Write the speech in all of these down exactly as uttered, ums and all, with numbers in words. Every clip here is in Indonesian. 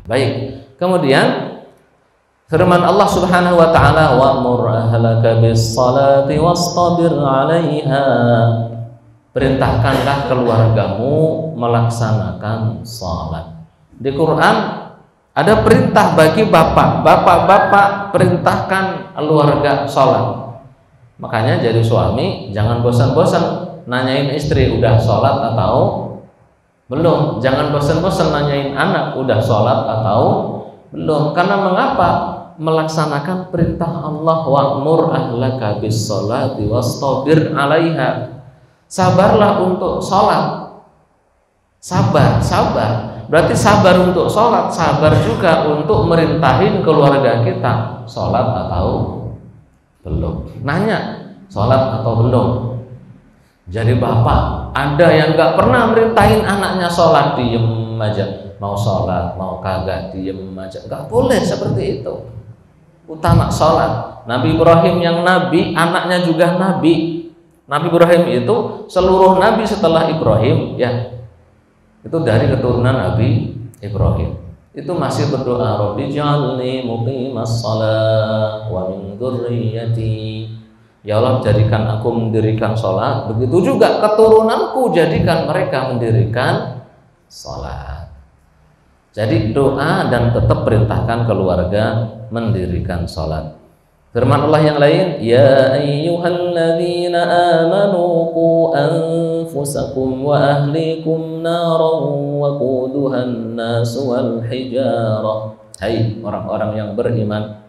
Baik. Kemudian firman Allah Subhanahu wa taala, wa'mur ahlaka bis-shalati wastabir 'alaiha. Perintahkanlah keluargamu melaksanakan salat. Di Quran ada perintah bagi bapak, bapak-bapak perintahkan keluarga salat. Makanya jadi suami jangan bosan-bosan nanyain istri udah salat atau belum. Jangan bosan-bosan nanyain anak udah salat atau belum. Karena mengapa? Melaksanakan perintah Allah, wa'mur ahlaka bis-shalati wastabir 'alaiha. Sabarlah untuk sholat. Sabar, sabar. Berarti sabar untuk sholat, sabar juga untuk merintahin keluarga kita sholat atau belum. Nanya, sholat atau belum. Jadi bapak ada yang gak pernah merintahin anaknya sholat, diem aja. Mau sholat, mau kagak, diem aja. Gak boleh seperti itu. Utama sholat. Nabi Ibrahim yang nabi, anaknya juga nabi. Nabi Ibrahim itu seluruh nabi setelah Ibrahim ya itu dari keturunan Nabi Ibrahim. Itu masih berdoa, Rabbi ja'alni muqimas shalah wa min dzurriyyati. Ya Allah, jadikan aku mendirikan salat, begitu juga keturunanku jadikan mereka mendirikan salat. Jadi doa dan tetap perintahkan keluarga mendirikan salat. Firman Allah yang lain, ya ayyuhalladzina amanu qu anfusakum wa ahlikum naran waquduhan nas wal hijarah. Hai orang-orang yang beriman,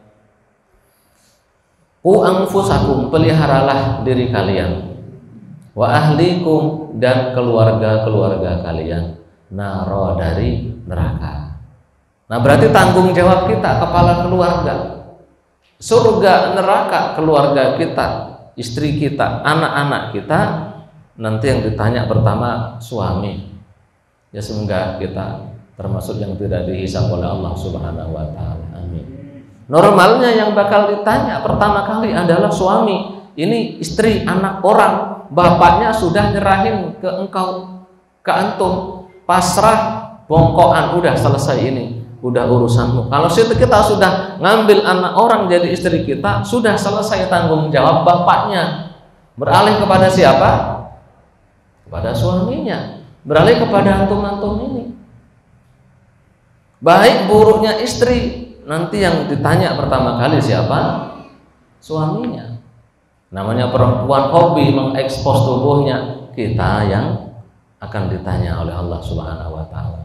qu anfusakum, peliharalah diri kalian, wa ahlikum, dan keluarga-keluarga kalian, naro, dari neraka. Nah berarti tanggung jawab kita, kepala keluarga. Surga neraka keluarga kita, istri kita, anak-anak kita. Nanti yang ditanya pertama suami. Ya semoga kita termasuk yang tidak dihisab oleh Allah Subhanahu wa taala. Amin. Normalnya yang bakal ditanya pertama kali adalah suami. Ini istri, anak orang, bapaknya sudah nyerahin ke engkau, ke antum, pasrah, bongkoan, udah selesai ini. Udah urusanmu. Kalau kita sudah ngambil anak orang jadi istri kita, sudah selesai tanggung jawab bapaknya. Beralih kepada siapa? Kepada suaminya. Beralih kepada antum-antum ini. Baik buruknya istri, nanti yang ditanya pertama kali siapa? Suaminya. Namanya perempuan hobi mengekspos tubuhnya, kita yang akan ditanya oleh Allah Subhanahu wa taala.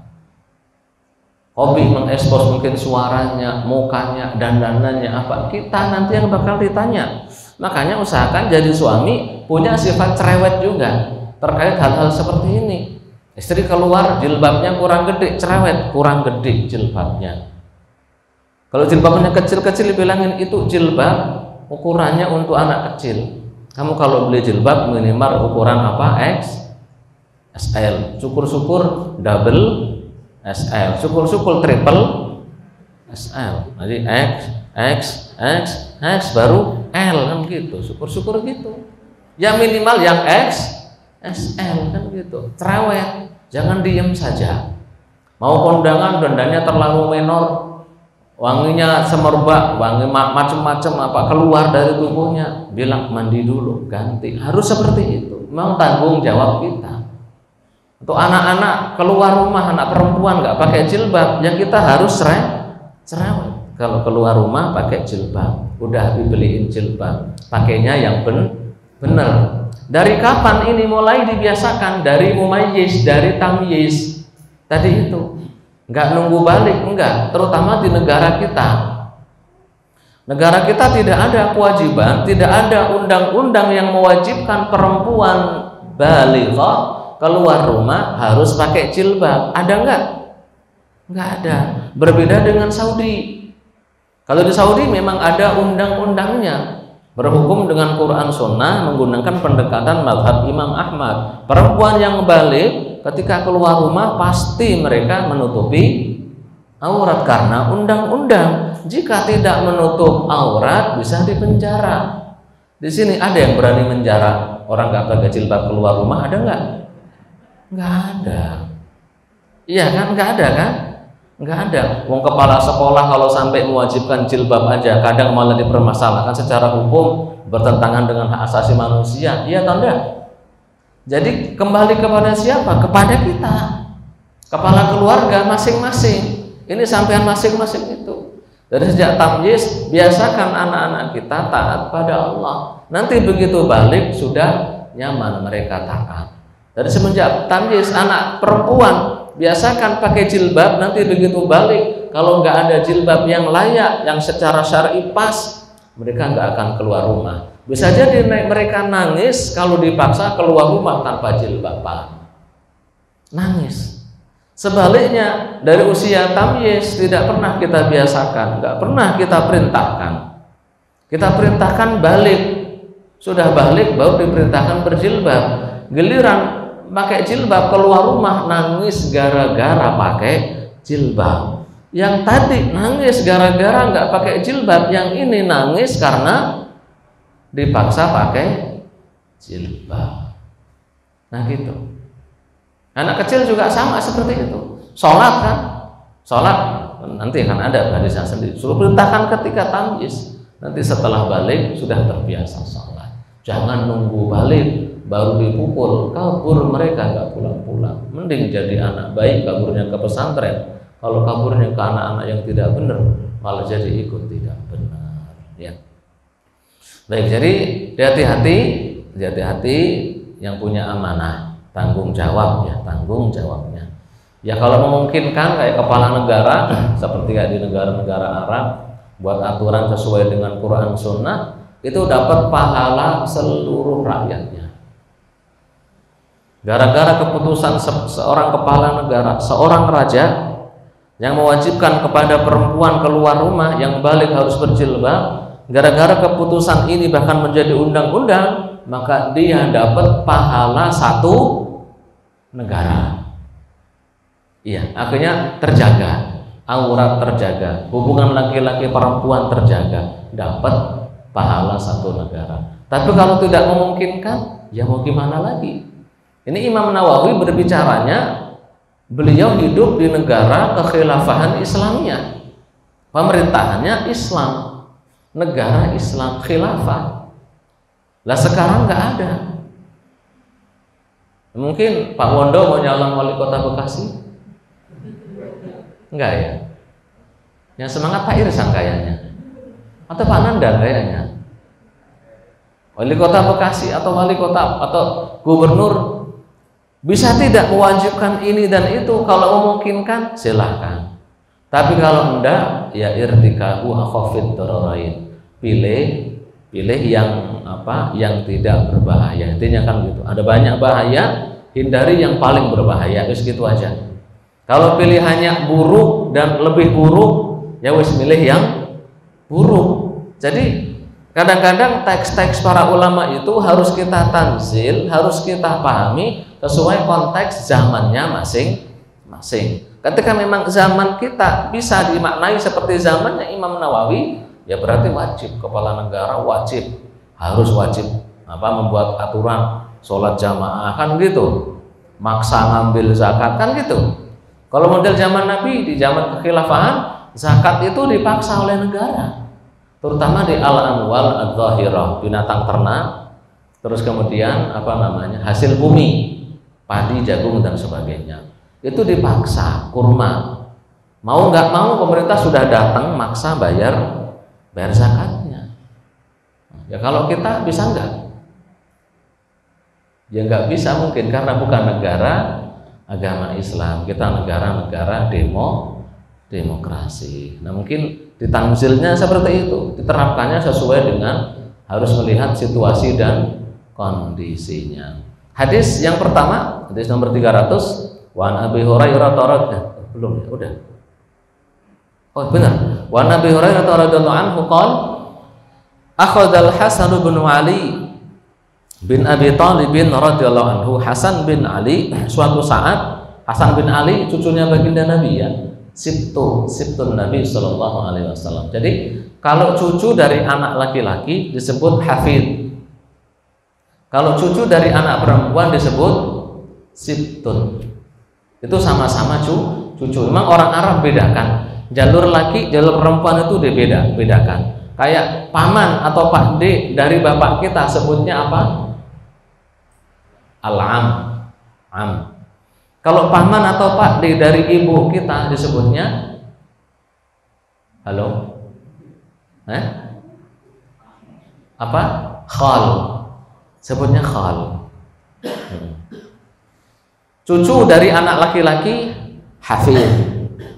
Hobi mengekspos mungkin suaranya, mukanya, dandanannya apa, kita nanti yang bakal ditanya. Makanya usahakan jadi suami punya sifat cerewet juga terkait hal-hal seperti ini. Istri keluar jilbabnya kurang gede, cerewet, kurang gede jilbabnya. Kalau jilbabnya kecil-kecil dibilangin itu jilbab ukurannya untuk anak kecil. Kamu kalau beli jilbab minimal ukuran apa? X, S L. Syukur-syukur double S L, syukur-syukur triple S L. Jadi X, X, X, X baru L kan gitu. Syukur-syukur gitu. Ya minimal yang X, S L kan gitu. Cerewet, jangan diem saja. Mau kondangan dandannya terlalu menor, wanginya semerbak, wangi macam-macam apa keluar dari tubuhnya, bilang mandi dulu, ganti. Harus seperti itu. Memang tanggung jawab kita. Untuk anak-anak keluar rumah, anak perempuan nggak pakai jilbab, ya kita harus cerewet. Kalau keluar rumah pakai jilbab, udah dibeliin jilbab, pakainya yang ben bener. Dari kapan ini mulai dibiasakan? Dari mumayyiz, dari tamyiz. Tadi itu nggak nunggu balik, enggak. Terutama di negara kita. Negara kita tidak ada kewajiban, tidak ada undang-undang yang mewajibkan perempuan balighah keluar rumah harus pakai jilbab. Ada enggak? Enggak ada. Berbeda dengan Saudi. Kalau di Saudi memang ada undang-undangnya, berhukum dengan Quran Sunnah, menggunakan pendekatan mazhab Imam Ahmad. Perempuan yang balik ketika keluar rumah pasti mereka menutupi aurat karena undang-undang. Jika tidak menutup aurat bisa dipenjara. Di sini ada yang berani menjara orang nggak pakai jilbab keluar rumah? Ada nggak? Nggak ada. Iya kan, nggak ada kan? Nggak ada. Wong kepala sekolah kalau sampai mewajibkan jilbab aja kadang malah dipermasalahkan secara hukum, bertentangan dengan hak asasi manusia. Iya atau enggak? Jadi kembali kepada siapa? Kepada kita, kepala keluarga masing-masing. Ini sampean masing-masing itu. Dari sejak tamyiz biasakan anak-anak kita taat pada Allah. Nanti begitu balik sudah nyaman mereka taat. Dari semenjak tamyiz anak perempuan biasakan pakai jilbab, nanti begitu balik kalau nggak ada jilbab yang layak, yang secara syar'i pas, mereka nggak akan keluar rumah. Bisa jadi mereka nangis kalau dipaksa keluar rumah tanpa jilbaban, nangis. Sebaliknya dari usia tamyiz tidak pernah kita biasakan, nggak pernah kita perintahkan. Kita perintahkan balik, sudah balik baru diperintahkan berjilbab. Giliran pakai jilbab keluar rumah nangis gara-gara pakai jilbab. Yang tadi nangis gara-gara nggak pakai jilbab, yang ini nangis karena dipaksa pakai jilbab. Nah gitu. Anak kecil juga sama seperti itu. Sholat kan, sholat nanti akan ada hadisnya sendiri. Suruh perintahkan ketika tamyiz. Nanti setelah balik sudah terbiasa sholat. Jangan nunggu balik baru dipukul, kabur mereka nggak pulang-pulang. Mending jadi anak baik kaburnya ke pesantren. Kalau kaburnya ke anak-anak yang tidak benar, malah jadi ikut tidak benar. Ya. Baik, jadi hati-hati, hati-hati yang punya amanah, tanggung jawab ya, tanggung jawabnya. Ya kalau memungkinkan kayak kepala negara, seperti kayak di negara-negara Arab, buat aturan sesuai dengan Quran Sunnah, itu dapat pahala seluruh rakyatnya. Gara-gara keputusan se seorang kepala negara, seorang raja yang mewajibkan kepada perempuan keluar rumah yang balik harus berjilbab, gara-gara keputusan ini bahkan menjadi undang-undang, maka dia dapat pahala satu negara. Iya, akhirnya terjaga, aurat terjaga, hubungan laki-laki perempuan terjaga, dapat pahala satu negara. Tapi kalau tidak memungkinkan, ya mau gimana lagi? Ini Imam Nawawi berbicaranya, beliau hidup di negara kekhilafahan Islamiyah, pemerintahannya Islam, negara Islam khilafah. Lah sekarang nggak ada. Mungkin Pak Wondo mau nyalon wali kota Bekasi? Enggak ya? Yang semangat Pak Irsan kayaknya, atau Pak Nanda kayaknya. Wali kota Bekasi atau wali kota atau gubernur bisa tidak mewajibkan ini dan itu, kalau memungkinkan silahkan. Tapi kalau enggak, ya irtikabu akhafid dararain. Pilih pilih yang apa? Yang tidak berbahaya. Intinya kan gitu. Ada banyak bahaya, hindari yang paling berbahaya. Wis gitu aja. Kalau pilihannya buruk dan lebih buruk, ya wis milih yang buruk. Jadi kadang-kadang teks-teks para ulama itu harus kita tanzil, harus kita pahami sesuai konteks zamannya masing-masing. Ketika memang zaman kita bisa dimaknai seperti zamannya Imam Nawawi, ya berarti wajib kepala negara wajib harus wajib apa membuat aturan sholat jamaah kan gitu, maksa ngambil zakat kan gitu. Kalau model zaman Nabi di zaman kekhilafahan, zakat itu dipaksa oleh negara, terutama di al-amwal adz-dzahirah, binatang ternak, terus kemudian apa namanya hasil bumi, padi, jagung dan sebagainya, itu dipaksa, kurma, mau nggak mau pemerintah sudah datang maksa bayar bayar zakatnya. Ya kalau kita bisa nggak? Ya nggak bisa mungkin, karena bukan negara agama Islam, kita negara-negara demo demokrasi. Nah mungkin ditanzilnya seperti itu, diterapkannya sesuai dengan harus melihat situasi dan kondisinya. Hadis yang pertama, hadis nomor tiga ratus, wa an Abi Hurairah radhiyallahu belum ya, udah. Oh benar. Wa an Abi Hurairah radhiyallahu anhu qala akhadha al-Hasan bin Ali bin Abi Thalib radhiyallahu anhu. Hasan bin Ali suatu saat, Hasan bin Ali cucunya baginda Nabi ya, Sibtu, Sibtun Nabi sallallahu alaihi wasallam. Jadi kalau cucu dari anak laki-laki disebut hafid. Kalau cucu dari anak perempuan disebut Sibtun. Itu sama-sama cu, cucu. Memang orang Arab bedakan. Jalur laki, jalur perempuan itu beda, bedakan. Kayak paman atau Pak D dari bapak kita sebutnya apa? Al-am. Am. Kalau paman atau Pak D dari ibu kita disebutnya halo? Eh? Apa? Khal. Sebutnya khal. Hmm. Cucu dari anak laki-laki hafid.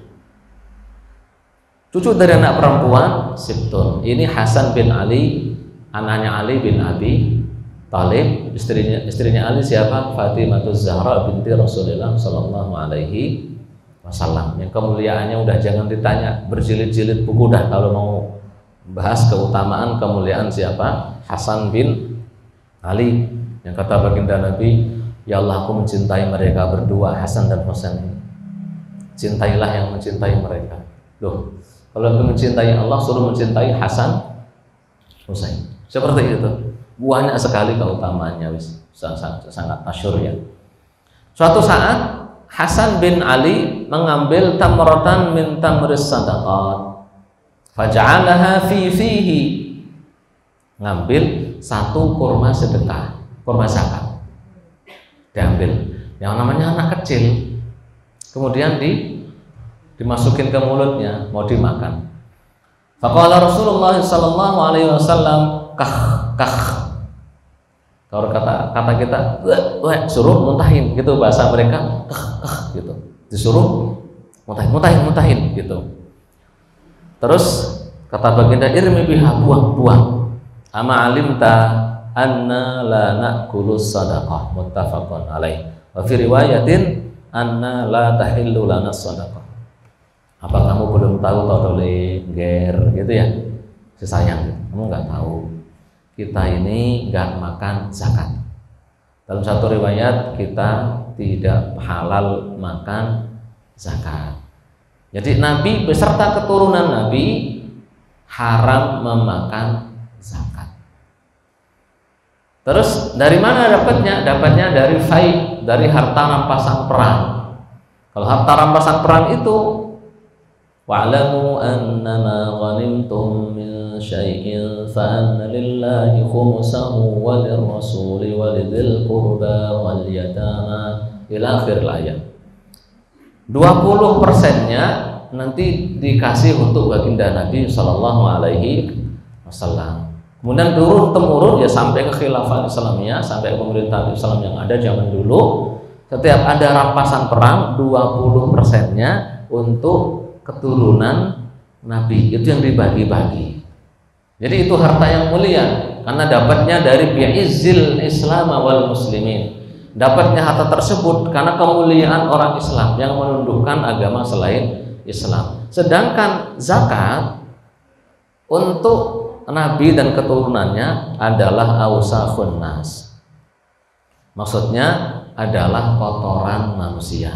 Cucu dari anak perempuan sibtun. Ini Hasan bin Ali, anaknya Ali bin Abi Thalib. Istrinya istrinya Ali siapa? Fatimatuz Zahra binti Rasulullah Sallallahu Alaihi Wasallam. Yang kemuliaannya udah jangan ditanya, berjilid-jilid buku dah kalau mau bahas keutamaan kemuliaan siapa? Hasan bin Ali. Yang kata baginda Nabi, ya Allah, aku mencintai mereka berdua, Hasan dan Husain. Cintailah yang mencintai mereka. Loh, kalau aku mencintai Allah, suruh mencintai Hasan Husain. Seperti itu. Banyak sekali keutamaannya, sangat, sangat masyhur ya. Suatu saat Hasan bin Ali mengambil tamratan min tamris sadaqat, faja'alaha fi fihi. Ngambil satu kurma sedekah, kurma zakat. Diambil. Yang namanya anak kecil. Kemudian di dimasukin ke mulutnya, mau dimakan. Faqala Rasulullah sallallahu alaihi wasallam, kah kah. Kalau kata kata kita, wah, suruh muntahin gitu bahasa mereka, kah kah gitu. Disuruh muntahin, muntahin, muntahin gitu. Terus kata baginda, irmi biha, buang, buang. Ama alimta anna la na'kulu sadaqah, muttafaqun alaih. Wa fi riwayatin anna la tahillu lana sadaqah. Apa kamu belum tahu todole ger gitu ya? Sesayang gitu. Kamu nggak tahu kita ini nggak makan zakat. Dalam satu riwayat kita tidak halal makan zakat. Jadi Nabi beserta keturunan Nabi haram memakan zakat. Terus dari mana dapatnya? Dapatnya dari fai, dari harta rampasan perang. Kalau harta rampasan perang itu, wa'lamu annama ghanimtum min syai'in fa anna lillahi khumsahu wa lirrasuli wa lidzil qurba wal yatama ila akhir ayat. dua puluh persennya nanti dikasih untuk baginda Nabi sallallahu alaihi wasallam. Kemudian turun temurun ya sampai ke khilafah Islamiyah, sampai ke pemerintahan Islam yang ada zaman dulu. Setiap ada rampasan perang, dua puluh persennya untuk keturunan Nabi, itu yang dibagi-bagi. Jadi itu harta yang mulia karena dapatnya dari bi'izzil Islam wal muslimin. Dapatnya harta tersebut karena kemuliaan orang Islam yang menundukkan agama selain Islam. Sedangkan zakat untuk Nabi dan keturunannya adalah ausakhun nas. Maksudnya adalah kotoran manusia,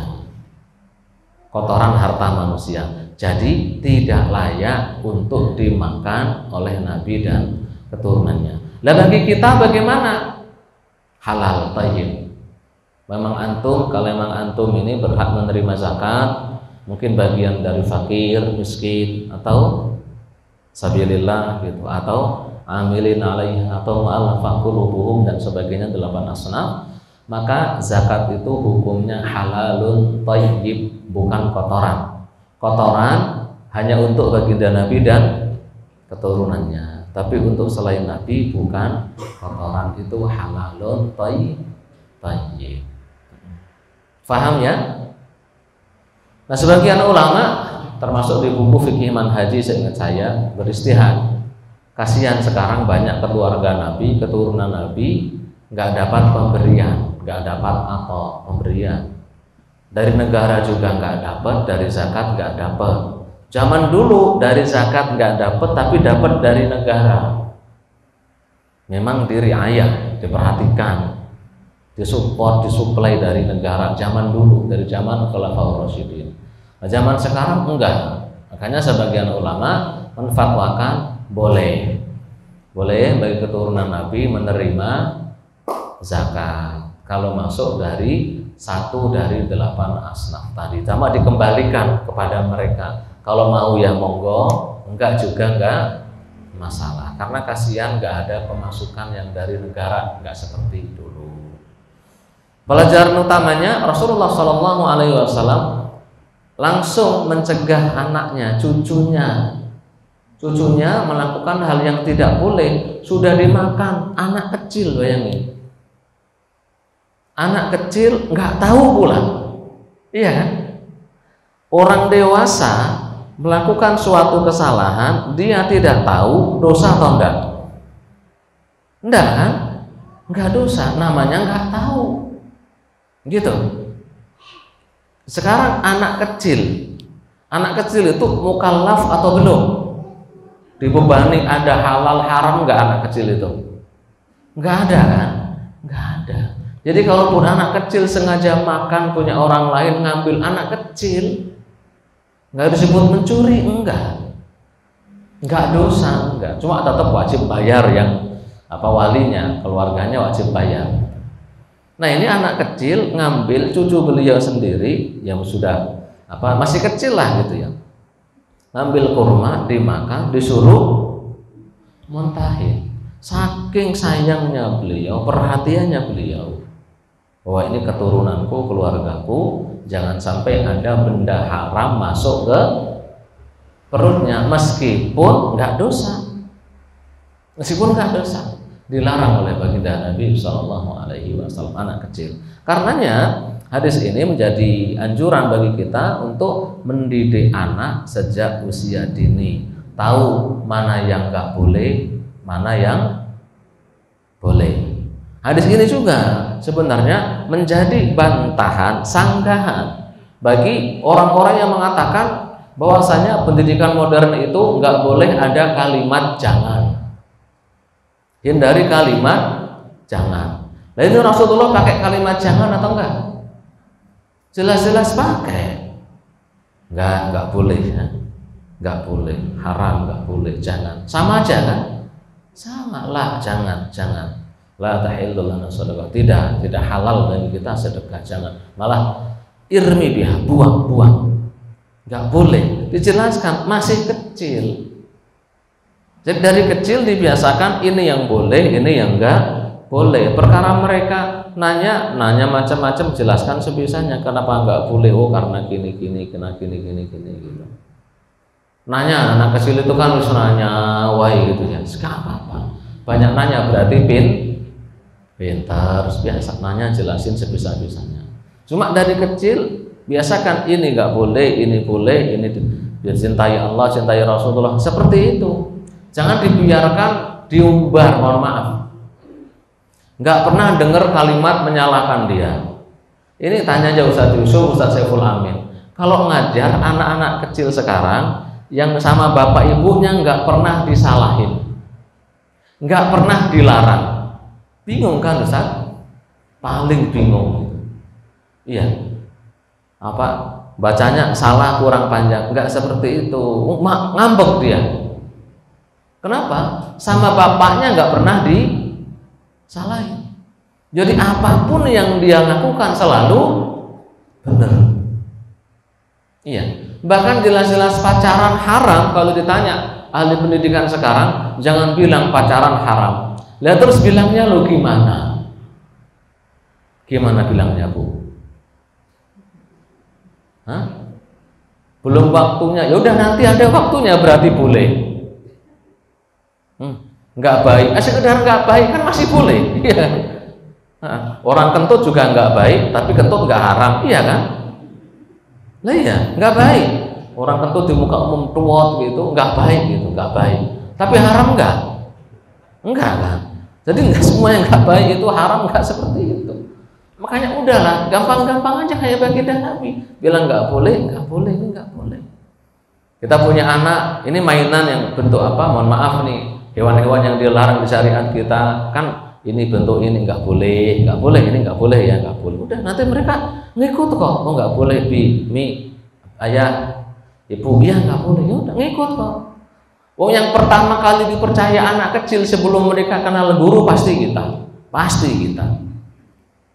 kotoran harta manusia. Jadi tidak layak untuk dimakan oleh Nabi dan keturunannya. Lah bagi kita bagaimana? Halal thayyib. Memang antum, kalau memang antum ini berhak menerima zakat, mungkin bagian dari fakir, miskin, atau sabilillah gitu, atau amilin alaih, atau mu'allafah qulubuhum dan sebagainya, delapan asnaf, maka zakat itu hukumnya halalun thayyib, bukan kotoran. Kotoran hanya untuk baginda Nabi dan keturunannya, tapi untuk selain Nabi bukan kotoran, itu halalun thayyib. Faham ya? Nah, sebagian ulama termasuk di buku fikih manhaji seingat saya beristihad, kasihan sekarang banyak keluarga Nabi, keturunan Nabi nggak dapat pemberian, nggak dapat apa pemberian dari negara juga nggak dapat, dari zakat nggak dapat. Zaman dulu dari zakat nggak dapat, tapi dapat dari negara. Memang diri ayah diperhatikan, disupport, disuplai dari negara zaman dulu, dari zaman Khulafaur Rasyidin. Nah, zaman sekarang enggak. Makanya sebagian ulama menfatwakan boleh, boleh bagi keturunan Nabi menerima zakat. kalau masuk dari satu dari delapan asnaf tadi, sama dikembalikan kepada mereka. Kalau mau ya monggo, enggak juga enggak masalah, karena kasihan enggak ada pemasukan yang dari negara, enggak seperti dulu. Pelajaran utamanya, Rasulullah Shallallahu Alaihi Wasallam langsung mencegah anaknya, cucunya, cucunya melakukan hal yang tidak boleh. Sudah dimakan, anak kecil, bayangin, anak kecil nggak tahu pula, iya kan? Orang dewasa melakukan suatu kesalahan, dia tidak tahu dosa atau enggak? Enggak kan? Enggak dosa, namanya enggak tahu. Gitu. Sekarang anak kecil, anak kecil itu mukallaf atau belum? Dibebani ada halal haram enggak anak kecil itu? Enggak ada kan? Enggak ada. Jadi kalaupun anak kecil sengaja makan punya orang lain, ngambil anak kecil, enggak disebut mencuri, enggak. Enggak dosa, enggak. Cuma tetap wajib bayar, yang apa walinya, keluarganya wajib bayar. Nah, ini anak kecil ngambil cucu beliau sendiri yang sudah apa masih kecil lah gitu ya. Ngambil kurma, dimakan, disuruh muntahin. Saking sayangnya beliau, perhatiannya beliau, bahwa ini keturunanku, keluargaku, jangan sampai ada benda haram masuk ke perutnya, meskipun nggak dosa, meskipun nggak dosa, dilarang oleh baginda Nabi Shallallahu Alaihi Wasallam anak kecil. Karenanya hadis ini menjadi anjuran bagi kita untuk mendidik anak sejak usia dini, tahu mana yang nggak boleh, mana yang boleh. Hadis ini juga sebenarnya menjadi bantahan, sanggahan bagi orang-orang yang mengatakan bahwasanya pendidikan modern itu nggak boleh ada kalimat jangan. Hindari kalimat jangan. Nah, itu Rasulullah pakai kalimat jangan atau enggak? Jelas-jelas pakai. Enggak, enggak boleh ya. Enggak boleh, haram, enggak boleh, jangan. Sama aja kan? Sama lah, jangan, jangan. La tahillu lana sedekah. Tidak, tidak halal bagi kita sedekah, jangan. Malah irmi biha, buang, buang. Enggak boleh. Dijelaskan masih kecil. Jadi dari kecil dibiasakan ini yang boleh, ini yang enggak boleh. Perkara mereka nanya, nanya macam-macam, jelaskan sebisanya. Kenapa enggak boleh? Oh karena gini gini, kena gini gini gini gitu. Nanya, anak kecil itu kan harus nanya, wahai gitu ya. Sekarang apa? Banyak nanya berarti pin, pintar, biasa nanya, jelasin sebisa-bisanya. Cuma dari kecil biasakan ini enggak boleh, ini boleh, ini dicintai Allah, cintai Rasulullah, seperti itu. Jangan dibiarkan diumbar, mohon maaf. Nggak pernah dengar kalimat menyalahkan dia. Ini tanya aja Ustaz Yusuf, Ustaz Saiful Amin. Kalau ngajar anak-anak kecil sekarang yang sama bapak ibunya nggak pernah disalahin, nggak pernah dilarang, bingung kan Ustaz? Paling bingung. Iya. Apa? Bacanya salah, kurang panjang, nggak seperti itu. Ngambek dia. Kenapa? Sama bapaknya nggak pernah disalahin. Jadi apapun yang dia lakukan selalu benar. Iya. Bahkan jelas-jelas pacaran haram, kalau ditanya ahli pendidikan sekarang, jangan bilang pacaran haram. Lihat terus bilangnya lo gimana? Gimana bilangnya Bu? Hah? Belum waktunya. Ya udah nanti ada waktunya berarti boleh. Hmm, nggak baik, eh, sekedar nggak baik kan masih boleh, iya. Nah, orang kentut juga nggak baik, tapi kentut nggak haram, iya kan? Lah iya, nggak baik. Orang kentut di muka umum tuwot gitu, nggak baik gitu, nggak baik. Tapi haram nggak? Enggak kan? Jadi nggak semua yang nggak baik itu haram, nggak seperti itu. Makanya udahlah, gampang-gampang aja kayak baginda Nabi, bilang nggak boleh, nggak boleh, ini nggak boleh. Kita punya anak, ini mainan yang bentuk apa? Mohon maaf nih. Hewan-hewan yang dilarang di syariat kita kan ini bentuk ini nggak boleh, nggak boleh, ini nggak boleh ya nggak boleh. Udah nanti mereka ngikut kok, oh nggak boleh bi, mi, ayah, ibu, ya nggak boleh, ya udah ngikut kok. Oh yang pertama kali dipercaya anak kecil sebelum mereka kenal guru pasti kita, pasti kita.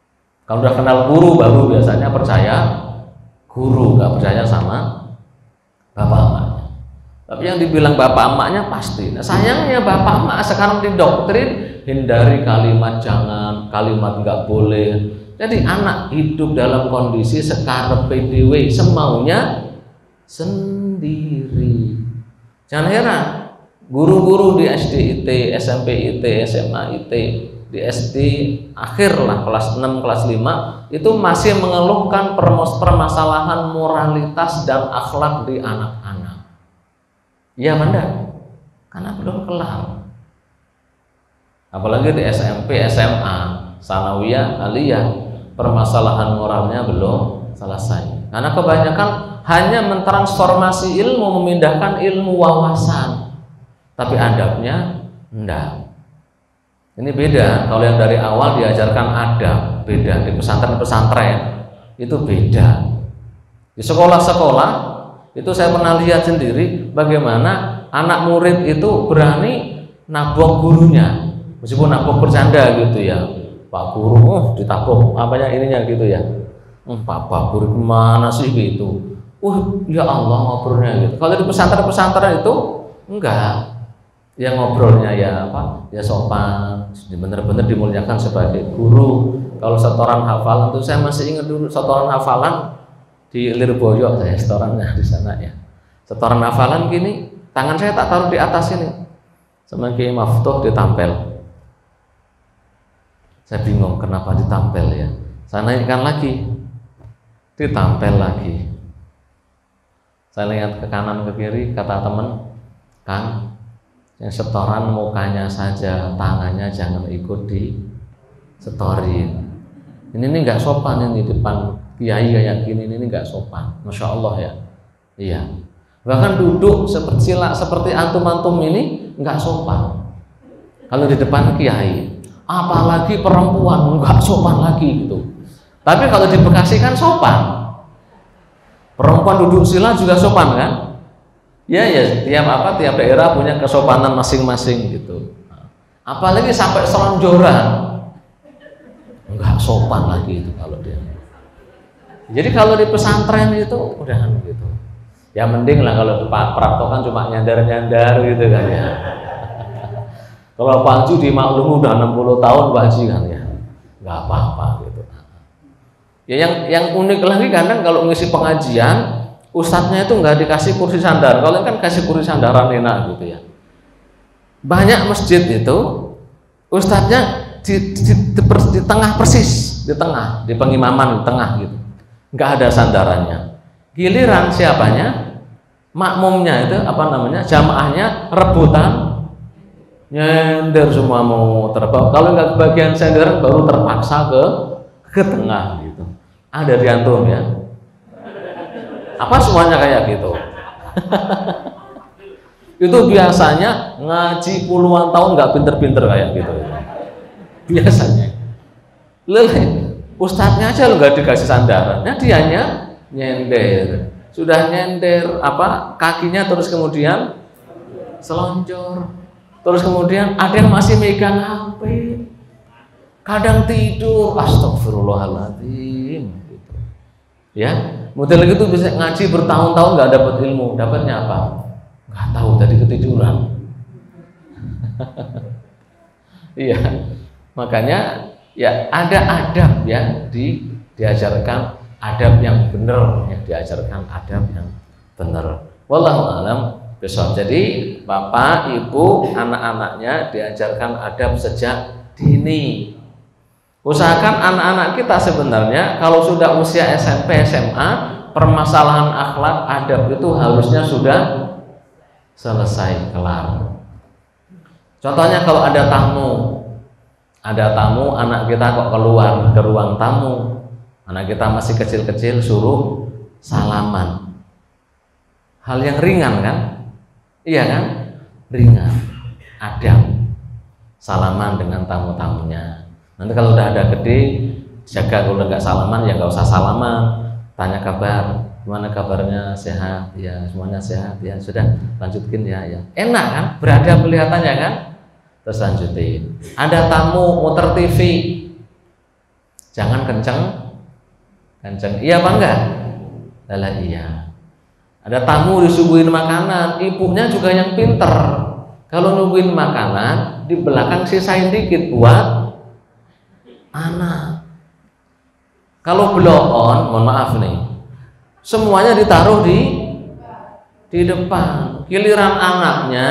Kalau udah kenal guru baru biasanya percaya guru, nggak percaya sama bapak emaknya. Tapi yang dibilang bapak emaknya pasti. Nah, sayangnya bapak emak sekarang didoktrin hindari kalimat jangan, kalimat nggak boleh. Jadi anak hidup dalam kondisi sekarepe dhewe, semaunya sendiri. Jangan heran, guru-guru di S D I T, S M P I T, S M A I T, di S D akhir lah kelas enam, kelas lima itu masih mengeluhkan permasalahan moralitas dan akhlak di anak-anak. Iya Manda, karena belum kelar. Apalagi di S M P, S M A, sanawiyah, aliyah, permasalahan moralnya belum selesai. Karena kebanyakan hanya mentransformasi ilmu, memindahkan ilmu wawasan, tapi adabnya enggak. Ini beda. Kalau yang dari awal diajarkan adab, beda. Di pesantren-pesantren itu beda. Di sekolah-sekolah itu saya pernah lihat sendiri bagaimana anak murid itu berani nabok gurunya, meskipun nabok bercanda gitu ya. Pak guru, oh ditabok, apanya ininya gitu ya. Hmm, Pak, Pak guru kemana sih gitu? Uh, ya Allah ngobrolnya gitu. Kalau di pesantren-pesantren itu enggak. Yang ngobrolnya ya apa? Ya sopan, benar-benar dimuliakan sebagai guru. Kalau setoran hafalan tuh saya masih ingat dulu setoran hafalan di Lirboyo, saya setorannya di sana ya. Setoran hafalan gini, tangan saya tak taruh di atas ini, sama Kiai Maftuh ditampel. Saya bingung kenapa ditampel ya. Saya naikkan lagi, ditampel lagi. Saya lihat ke kanan ke kiri, kata teman, Kang, yang setoran mukanya saja, tangannya jangan ikut di setorin. Ini ini nggak sopan ini depan kiai kayak gini, ini nggak sopan. Masya Allah ya. Iya. Bahkan duduk seperti seperti antum-antum ini nggak sopan. Kalau di depan kiai, apalagi perempuan nggak sopan lagi gitu. Tapi kalau di Bekasi kan sopan. Perempuan duduk sila juga sopan kan? Ya ya, tiap apa tiap daerah punya kesopanan masing-masing gitu. Apalagi sampai selonjoran, enggak sopan lagi itu kalau dia. Jadi kalau di pesantren itu udah gitu. Ya mending lah kalau Pak Prapto cuma nyandar-nyandar gitu kan ya. Kalau Pak Haji dimaklumi udah enam puluh tahun Pak Haji kan ya, nggak apa-apa gitu. Ya yang yang unik lagi kadang kalau ngisi pengajian, ustadznya itu nggak dikasih kursi sandar. Kalau kan kasih kursi sandaran enak gitu ya. Banyak masjid itu ustadznya di, di, di, di tengah persis, di tengah, di pengimaman di tengah gitu. Nggak ada sandarannya. Giliran siapanya? Makmumnya itu apa namanya? Jamaahnya rebutan nyender semua mau terbang. Kalau nggak kebagian sandaran baru terpaksa ke ke tengah gitu. Ada di antum ya. Apa semuanya kayak gitu? Itu biasanya ngaji puluhan tahun nggak pinter-pinter kayak gitu. Biasanya. Lele, ustadznya aja lo nggak dikasih sandaran, nah dianya nyender. Sudah nyender apa kakinya terus kemudian selonjor. Terus kemudian ada yang masih megang H P. Kadang tidur, astagfirullahaladzim gitu. Ya, model gitu bisa ngaji bertahun-tahun nggak dapat ilmu, dapatnya apa? Nggak tahu, tadi ketiduran. Iya, makanya ya ada adab ya di diajarkan adab yang benar, ya diajarkan adab yang benar. Wallahu a'lam bishawab. Jadi bapak, ibu, anak-anaknya diajarkan adab sejak dini. Usahakan anak-anak kita sebenarnya kalau sudah usia S M P, S M A, permasalahan akhlak, adab itu harusnya sudah selesai, kelar. Contohnya kalau ada tamu, ada tamu, anak kita kok keluar ke ruang tamu, anak kita masih kecil-kecil, suruh salaman. Hal yang ringan kan? Iya kan? Ringan, adab, salaman dengan tamu-tamunya. Nanti kalau udah ada gede, jaga kalau nggak salaman ya nggak usah salaman, tanya kabar, gimana kabarnya, sehat ya, semuanya sehat ya, sudah lanjutin ya ya, enak kan, beradab kelihatannya kan, terus lanjutin. Ada tamu muter T V, jangan kenceng kenceng. Iya apa enggak? Lah iya. Ada tamu disuguhin makanan, ibunya juga yang pinter. Kalau nungguin makanan, di belakang sisain dikit buat anak. Kalau blow-on, mohon maaf nih, semuanya ditaruh di di depan. Giliran anaknya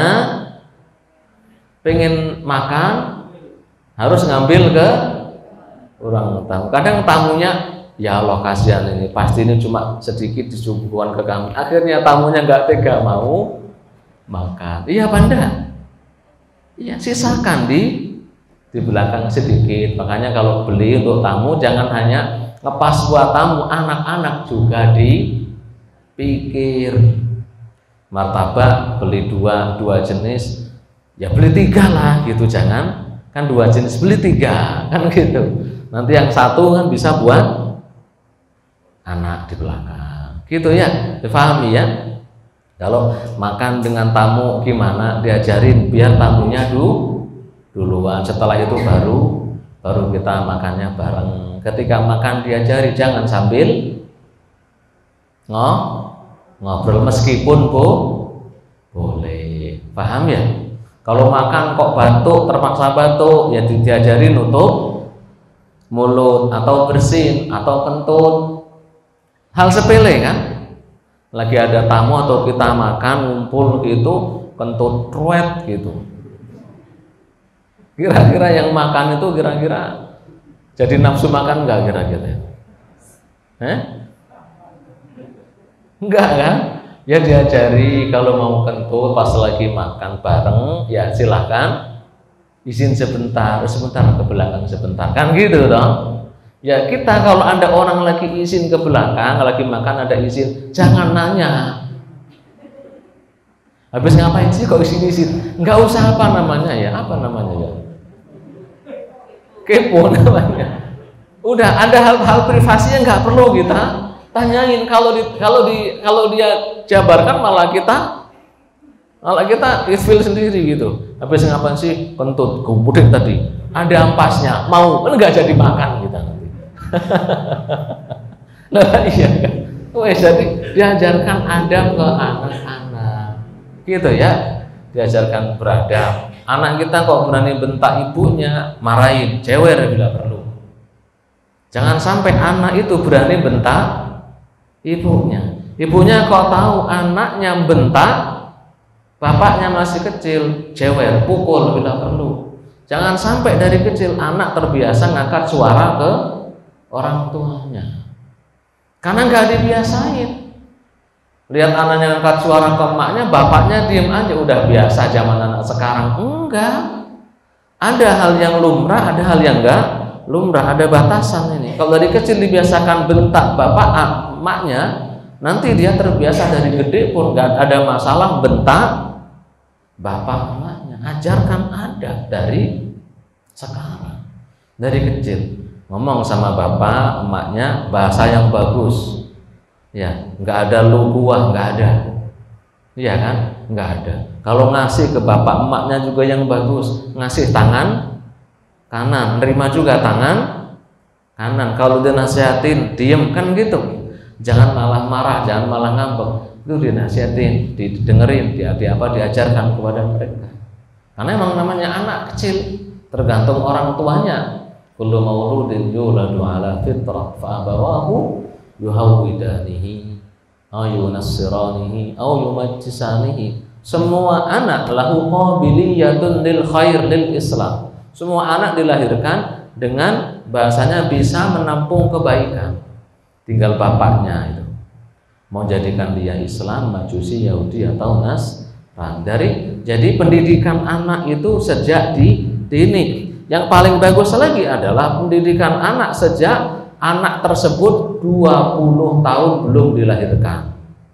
pengen makan, harus ngambil ke orang tamu. Kadang tamunya, ya Allah kasihan ini, pasti ini cuma sedikit disuguhkan ke kami. Akhirnya tamunya nggak tega mau makan. Iya apa enggak? Iya, sisakan di di belakang sedikit. Makanya kalau beli untuk tamu jangan hanya ngepas buat tamu, anak-anak juga dipikir. Martabak beli dua dua jenis, ya beli tiga lah gitu, jangan kan dua jenis beli tiga kan gitu. Nanti yang satu kan bisa buat anak di belakang, gitu ya, dipahami ya. Kalau makan dengan tamu gimana, diajarin biar tamunya dulu duluan, setelah itu baru baru kita makannya bareng. Ketika makan diajari jangan sambil ngoh ngobrol meskipun bu boleh, paham ya. Kalau makan kok batuk, terpaksa batuk, ya diajarin untuk mulut atau bersin atau kentut. Hal sepele kan, lagi ada tamu atau kita makan ngumpul gitu, kentut truet gitu. Kira-kira yang makan itu kira-kira jadi nafsu makan nggak kira-kira? Eh? Enggak kan? Ya diajari kalau mau kentut pas lagi makan bareng, ya silahkan izin sebentar, sebentar ke belakang sebentar, kan gitu dong. Ya kita kalau ada orang lagi izin ke belakang, lagi makan ada izin, jangan nanya. Habis ngapain sih kok izin-izin? Nggak usah apa namanya ya, apa namanya ya? Kepo namanya. Udah ada hal-hal privasi yang nggak perlu kita tanyain. Kalau di kalau di kalau dia jabarkan malah kita malah kita feel sendiri gitu. Habis ngapain sih kentut gubudek tadi? Ada ampasnya, mau kan nggak jadi makan kita nanti. Nah iya kan. Wes jadi diajarkan adab ke anak-anak, gitu ya. Diajarkan beradab. Anak kita kok berani bentak ibunya, marahin, cewer bila perlu. Jangan sampai anak itu berani bentak ibunya. Ibunya kok tahu anaknya bentak, bapaknya masih kecil, cewer, pukul bila perlu. Jangan sampai dari kecil anak terbiasa ngangkat suara ke orang tuanya, karena nggak dibiasain. Lihat anaknya ngangkat suara ke emaknya, bapaknya diem aja, udah biasa zaman anak sekarang. Enggak, ada hal yang lumrah, ada hal yang enggak lumrah, ada batasan ini. Kalau dari kecil dibiasakan bentak bapak emaknya, nanti dia terbiasa dari gede pun nggak ada masalah bentak bapak emaknya. Ajarkan adab dari sekarang, dari kecil. Ngomong sama bapak emaknya bahasa yang bagus, ya, nggak ada lu gua, nggak ada, iya kan, nggak ada. Kalau ngasih ke bapak emaknya juga yang bagus, ngasih tangan kanan, nerima juga tangan kanan. Kalau dia nasihatin diem kan gitu, jangan malah marah, jangan malah ngambek. Itu dinasihatin, didengerin, di, di apa diajarkan kepada mereka. Karena emang namanya anak kecil, tergantung orang tuanya. Kullu mauludin yuladu ala fitrah fa abawahu yuhawwidanihi aw yunassiranihi aw yumajjisanihi. Semua anak lahu qabiliyatun lil khair lil Islam. Semua anak dilahirkan dengan bahasanya bisa menampung kebaikan. Tinggal bapaknya itu mau jadikan dia Islam, Majusi, Yahudi atau Nasrani. Jadi pendidikan anak itu sejak di dini. Yang paling bagus lagi adalah pendidikan anak sejak anak tersebut dua puluh tahun belum dilahirkan.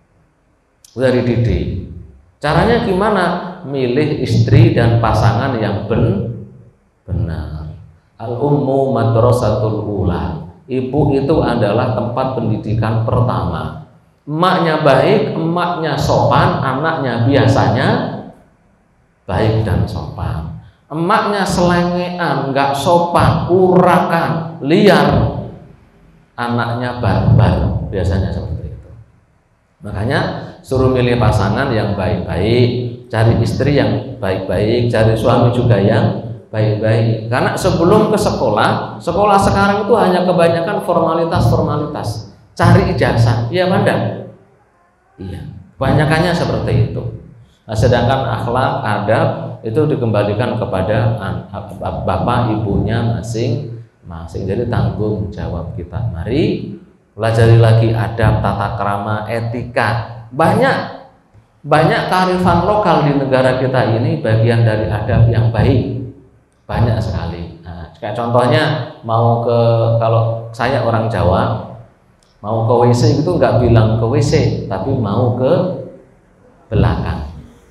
Udah dididik. Caranya gimana? Milih istri dan pasangan yang ben benar. Al-ummu madrasatul ula. Ibu itu adalah tempat pendidikan pertama. Emaknya baik, emaknya sopan, anaknya biasanya baik dan sopan. Emaknya selengean, nggak sopan, urakan, liar, anaknya barbar, biasanya seperti itu. Makanya suruh milih pasangan yang baik-baik, cari istri yang baik-baik, cari suami juga yang baik-baik. Karena sebelum ke sekolah, sekolah sekarang itu hanya kebanyakan formalitas-formalitas, cari ijazah, iya Banda? Iya, kebanyakannya seperti itu. Nah, sedangkan akhlak, adab itu dikembalikan kepada bapak ibunya masing-masing. Jadi tanggung jawab kita. Mari pelajari lagi adab, tata krama, etika. Banyak banyak kearifan lokal di negara kita ini bagian dari adab yang baik. Banyak sekali. Nah, kayak contohnya mau ke, kalau saya orang Jawa mau ke W C itu nggak bilang ke W C, tapi mau ke belakang.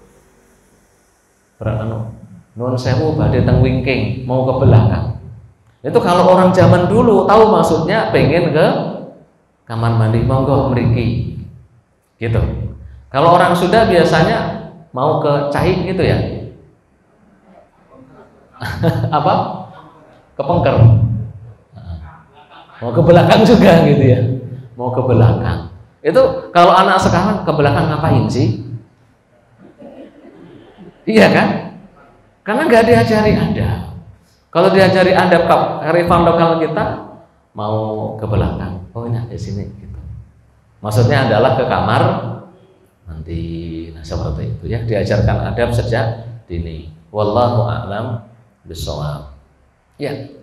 Beranu nun sewu badhe teng wingking, mau ke belakang. Itu kalau orang zaman dulu tahu maksudnya pengen ke kamar mandi, monggo mriki. Gitu. Kalau orang sudah biasanya mau ke cai gitu ya. Apa? Ke pengker. Mau ke belakang juga gitu ya. Mau ke belakang. Itu kalau anak sekarang ke belakang ngapain sih? Iya kan? Karena nggak diajari adab. Kalau diajari adab kearifan lokal kita, mau ke belakang. Oh ini di sini gitu. Maksudnya adalah ke kamar nanti. Nah, seperti itu ya, diajarkan adab sejak dini. Wallahu a'lam bishawab. Ya.